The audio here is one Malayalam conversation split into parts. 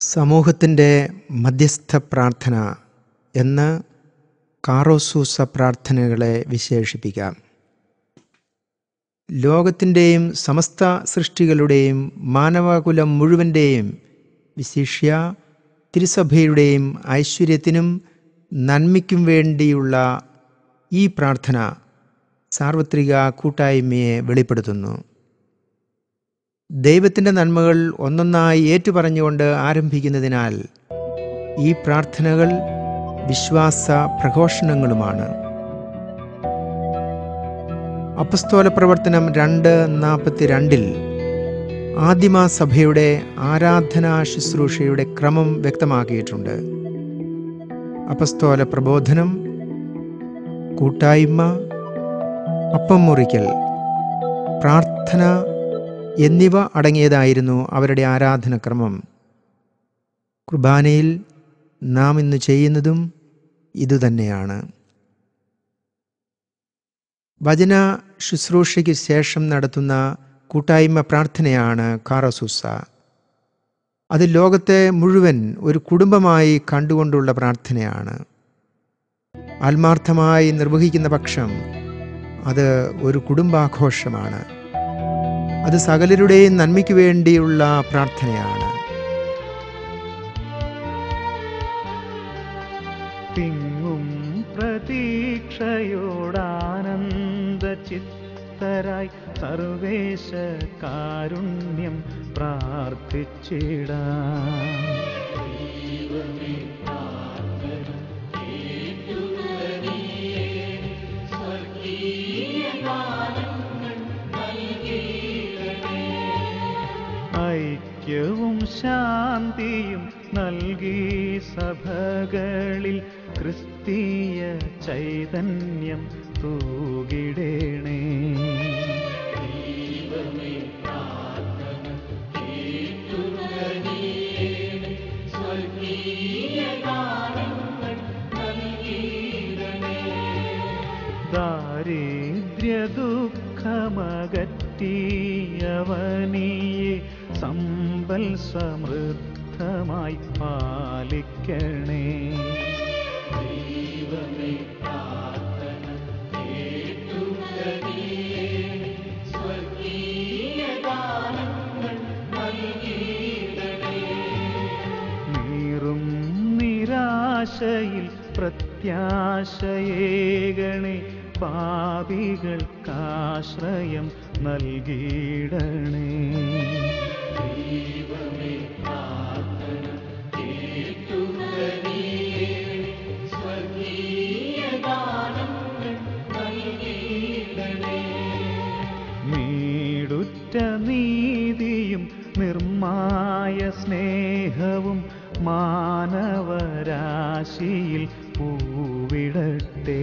സമൂഹത്തിൻ്റെ മധ്യസ്ഥ പ്രാർത്ഥന എന്ന് കാറോസൂസ പ്രാർത്ഥനകളെ വിശേഷിപ്പിക്കാം. ലോകത്തിൻ്റെയും സമസ്ത സൃഷ്ടികളുടെയും മാനവകുലം മുഴുവൻ്റെയും വിശിഷ്യ തിരുസഭയുടെയും ഐശ്വര്യത്തിനും നന്മയ്ക്കും വേണ്ടിയുള്ള ഈ പ്രാർത്ഥന സാർവത്രിക കൂട്ടായ്മയെ വെളിപ്പെടുത്തുന്നു. ദൈവത്തിൻ്റെ നന്മകൾ ഒന്നൊന്നായി ഏറ്റുപറഞ്ഞുകൊണ്ട് ആരംഭിക്കുന്നതിനാൽ ഈ പ്രാർത്ഥനകൾ വിശ്വാസ പ്രഘോഷണങ്ങളുമാണ്. അപ്പസ്തോല പ്രവർത്തനം 2:42 ആദിമ സഭയുടെ ആരാധനാ ശുശ്രൂഷയുടെ ക്രമം വ്യക്തമാക്കിയിട്ടുണ്ട്. അപ്പസ്തോല പ്രബോധനം, കൂട്ടായ്മ, അപ്പം മുറിക്കൽ, പ്രാർത്ഥന എന്നിവ അടങ്ങിയതായിരുന്നു അവരുടെ ആരാധനക്രമം. കുർബാനയിൽ നാം ഇന്ന് ചെയ്യുന്നതും ഇതുതന്നെയാണ്. വചന ശുശ്രൂഷയ്ക്ക് ശേഷം നടത്തുന്ന കൂട്ടായ്മ പ്രാർത്ഥനയാണ് കാറോസൂസ. അത് ലോകത്തെ മുഴുവൻ ഒരു കുടുംബമായി കണ്ടുകൊണ്ടുള്ള പ്രാർത്ഥനയാണ്. ആത്മാർത്ഥമായി നിർവഹിക്കുന്ന പക്ഷം അത് ഒരു കുടുംബാഘോഷമാണ്. അത് സകലരുടെയും നന്മയ്ക്ക് വേണ്ടിയുള്ള പ്രാർത്ഥനയാണ്. തിങ്ങും പ്രതീക്ഷയോടാനന്ദചിത്തരായി സർവേശ കാരുണ്യം പ്രാർത്ഥിച്ചിടാം. ഐക്യവും ശാന്തിയും നൽകി സഭകളിൽ ക്രിസ്തീയ ചൈതന്യം തൂകിടേണേ. ദാരിദ്ര്യ ദുഃഖമകറ്റിയവനിയെ സമ്പൽ സമൃദ്ധമായി പാലിക്കണേ. നീറും നിരാശയിൽ പ്രത്യാശയേകണേ. പാപികൾക്കാശ്രയം നൽകിയിടണേ. നീടുറ്റ നീതിയും നിർമ്മായ സ്നേഹവും മാനവരാശിയിൽ പൂവിടട്ടെ.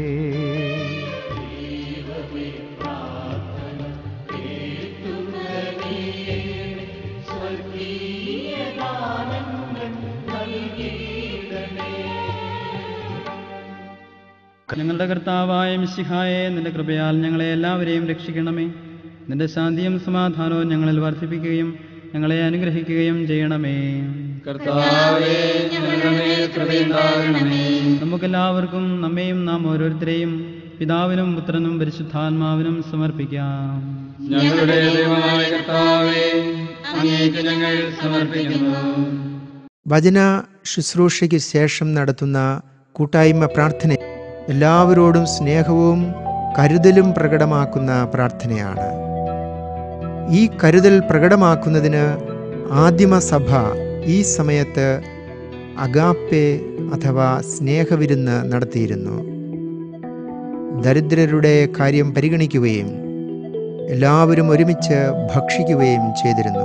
ഞങ്ങളുടെ കർത്താവായ മിശിഹായെ, നിന്റെ കൃപയാൽ ഞങ്ങളെ എല്ലാവരെയും രക്ഷിക്കണമേ. നിന്റെ ശാന്തിയും സമാധാനവും ഞങ്ങളിൽ വർദ്ധിപ്പിക്കുകയും ഞങ്ങളെ അനുഗ്രഹിക്കുകയും ചെയ്യണമേ. കർത്താവേ, ഞങ്ങളുടെ മേൽ കൃപയുണ്ടാകണമേ. നമുക്കെല്ലാവർക്കും നമ്മെയും നാം ഓരോരുത്തരെയും പിതാവിനും പുത്രനും പരിശുദ്ധാത്മാവിനും സമർപ്പിക്കാം. ഞങ്ങളുടെ ദൈവമായ കർത്താവേ, അങ്ങേക്ക് ഞങ്ങൾ സമർപ്പിക്കുന്നു. വചന ശുശ്രൂഷയ്ക്ക് ശേഷം നടത്തുന്ന കൂട്ടായ്മ പ്രാർത്ഥന എല്ലാവരോടും സ്നേഹവും കരുതലും പ്രകടമാക്കുന്ന പ്രാർത്ഥനയാണ്. ഈ കരുതൽ പ്രകടമാക്കുന്നതിന് ആദിമസഭ ഈ സമയത്ത് അഗാപ്പെ അഥവാ സ്നേഹവിരുന്ന് നടത്തിയിരുന്നു. ദരിദ്രരുടെ കാര്യം പരിഗണിക്കുകയും എല്ലാവരും ഒരുമിച്ച് ഭക്ഷിക്കുകയും ചെയ്തിരുന്നു.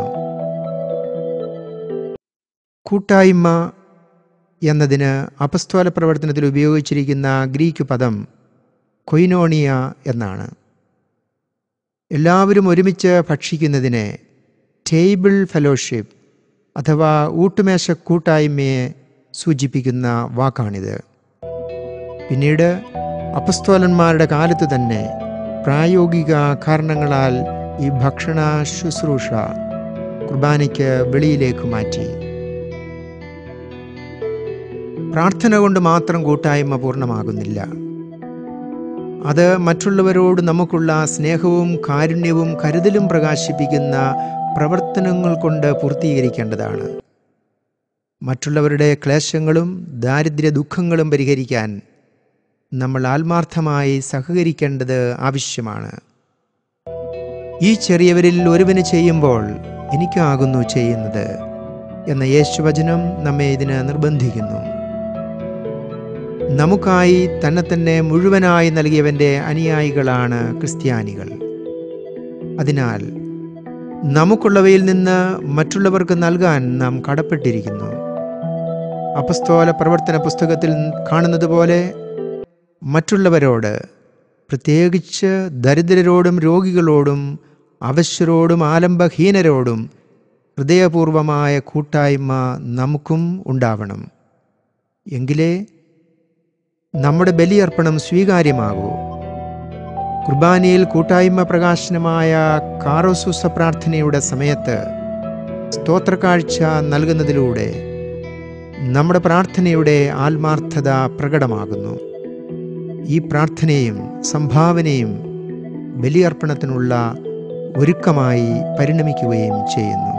കൂട്ടായ്മ എന്നതിന് അപ്പസ്തോല പ്രവർത്തനത്തിൽ ഉപയോഗിച്ചിരിക്കുന്ന ഗ്രീക്ക് പദം കൊയിനോണിയ എന്നാണ്. എല്ലാവരും ഒരുമിച്ച് ഭക്ഷിക്കുന്നതിനെ ടേബിൾ ഫെലോഷിപ്പ് അഥവാ ഊട്ടുമേശ കൂട്ടായ്മയെ സൂചിപ്പിക്കുന്ന വാക്കാണിത്. പിന്നീട് അപ്പസ്തോലന്മാരുടെ കാലത്ത് തന്നെ പ്രായോഗിക കാരണങ്ങളാൽ ഈ ഭക്ഷണ ശുശ്രൂഷ കുർബാനയ്ക്ക് വെളിയിലേക്ക് മാറ്റി. പ്രാർത്ഥന കൊണ്ട് മാത്രം കൂട്ടായ്മ പൂർണ്ണമാകുന്നില്ല. അത് മറ്റുള്ളവരോട് നമുക്കുള്ള സ്നേഹവും കാരുണ്യവും കരുതലും പ്രകാശിപ്പിക്കുന്ന പ്രവർത്തനങ്ങൾ കൊണ്ട് പൂർത്തീകരിക്കേണ്ടതാണ്. മറ്റുള്ളവരുടെ ക്ലേശങ്ങളും ദാരിദ്ര്യ ദുഃഖങ്ങളും പരിഹരിക്കാൻ നമ്മൾ ആത്മാർത്ഥമായി സഹകരിക്കേണ്ടത് ആവശ്യമാണ്. ഈ ചെറിയവരിൽ ഒരുവന് ചെയ്യുമ്പോൾ എനിക്കാകുന്നു ചെയ്യുന്നത് എന്ന യേശുവചനം നമ്മെ ഇതിന് നിർബന്ധിക്കുന്നു. നമുക്കായി തന്നെ മുഴുവനായി നൽകിയവൻ്റെ അനുയായികളാണ് ക്രിസ്ത്യാനികൾ. അതിനാൽ നമുക്കുള്ളവയിൽ നിന്ന് മറ്റുള്ളവർക്ക് നൽകാൻ നാം കടപ്പെട്ടിരിക്കുന്നു. അപ്പസ്തോല പ്രവർത്തന പുസ്തകത്തിൽ കാണുന്നത് പോലെ മറ്റുള്ളവരോട്, പ്രത്യേകിച്ച് ദരിദ്രരോടും രോഗികളോടും അവശ്യരോടും ആലംബഹീനരോടും ഹൃദയപൂർവമായ കൂട്ടായ്മ നമുക്കും ഉണ്ടാവണം. എങ്കിലേ നമ്മുടെ ബലിയർപ്പണം സ്വീകാര്യമാകൂ. കുർബാനയിൽ കൂട്ടായ്മ പ്രകാശനമായ കാറോസൂസ പ്രാർത്ഥനയുടെ സമയത്ത് സ്തോത്രക്കാഴ്ച നൽകുന്നതിലൂടെ നമ്മുടെ പ്രാർത്ഥനയുടെ ആത്മാർത്ഥത പ്രകടമാകുന്നു. ഈ പ്രാർത്ഥനയും സംഭാവനയും ബലിയർപ്പണത്തിനുള്ള ഒരുക്കമായി പരിണമിക്കുകയും ചെയ്യുന്നു.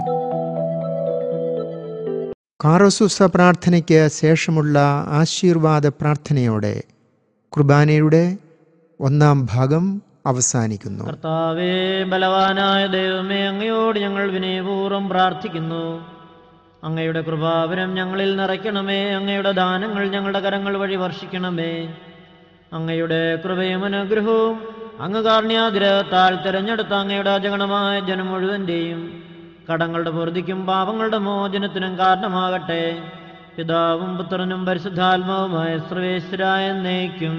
കാറോസൂസ പ്രാർത്ഥനയ്ക്ക് ശേഷമുള്ള ആശീർവാദ പ്രാർത്ഥനയോടെ കുർബാനയുടെ 1-ാം ഭാഗം അവസാനിക്കുന്നു. കർത്താവേ, ബലവാനായ ദൈവമേ, അങ്ങയോട് ഞങ്ങൾ വിനയപൂർവ്വം പ്രാർത്ഥിക്കുന്നു. അങ്ങയുടെ കൃപാവരം ഞങ്ങളിൽ നിറയ്ക്കണമേ. അങ്ങയുടെ ദാനങ്ങൾ ഞങ്ങളുടെ കരങ്ങൾ വഴി വർഷിക്കണമേ. അങ്ങയുടെ കൃപയും അനുഗ്രഹവും അങ്ങ് കാരുണ്യാഗ്രഹത്താൽ തിരഞ്ഞെടുത്ത അങ്ങയുടെ അജഗണമായ ജനം മുഴുവൻ്റെയും കടങ്ങളുടെ പൂർത്തിക്കും പാപങ്ങളുടെ മോചനത്തിനും കാരണമാകട്ടെ. പിതാവും പുത്രനും പരിശുദ്ധാത്മാവുമായ സർവേശ്വരായ എന്നേക്കും.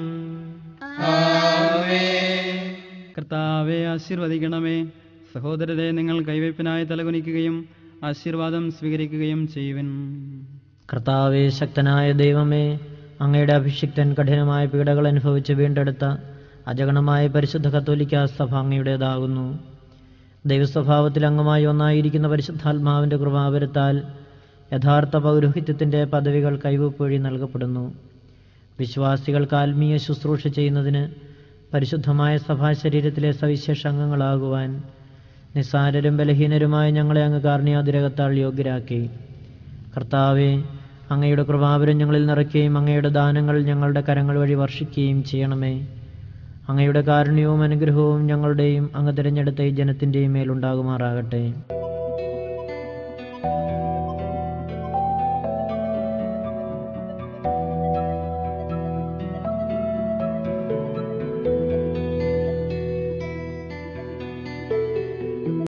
കർത്താവെ, ആശീർവദിക്കണമേ. സഹോദരരെ, നിങ്ങൾ കൈവയ്പിനായി തലകുനിക്കുകയും ആശീർവാദം സ്വീകരിക്കുകയും ചെയ്യുവിൻ. കർത്താവേ, ശക്തനായ ദൈവമേ, അങ്ങയുടെ അഭിഷിക്തൻ കഠിനമായ പീഡകൾ അനുഭവിച്ച് വീണ്ടെടുത്ത അജഗണമായ പരിശുദ്ധ കത്തോലിക്കാ സഭ അങ്ങയുടേതാകുന്നു. ദൈവസ്വഭാവത്തിൽ അംഗമായി ഒന്നായിരിക്കുന്ന പരിശുദ്ധാത്മാവിൻ്റെ കൃപാവരത്താൽ യഥാർത്ഥ പൗരോഹിത്യത്തിൻ്റെ പദവികൾ കൈവപ്പ് വഴി നൽകപ്പെടുന്നു. വിശ്വാസികൾക്ക് ആത്മീയ ശുശ്രൂഷ ചെയ്യുന്നതിന് പരിശുദ്ധമായ സഭാശരീരത്തിലെ സവിശേഷ അംഗങ്ങളാകുവാൻ നിസ്സാരരും ബലഹീനരുമായ ഞങ്ങളെ അങ്ങ് കാരുണ്യാതിരകത്താൽ യോഗ്യരാക്കി. കർത്താവെ, അങ്ങയുടെ കൃപാവരം ഞങ്ങളിൽ നിറയ്ക്കുകയും അങ്ങയുടെ ദാനങ്ങൾ ഞങ്ങളുടെ കരങ്ങൾ വഴി വർഷിക്കുകയും ചെയ്യണമേ. അങ്ങയുടെ കാരുണ്യവും അനുഗ്രഹവും ഞങ്ങളുടെയും അങ്ങ് തിരഞ്ഞെടുത്ത ഈ ജനത്തിൻ്റെയും മേലുണ്ടാകുമാറാകട്ടെ.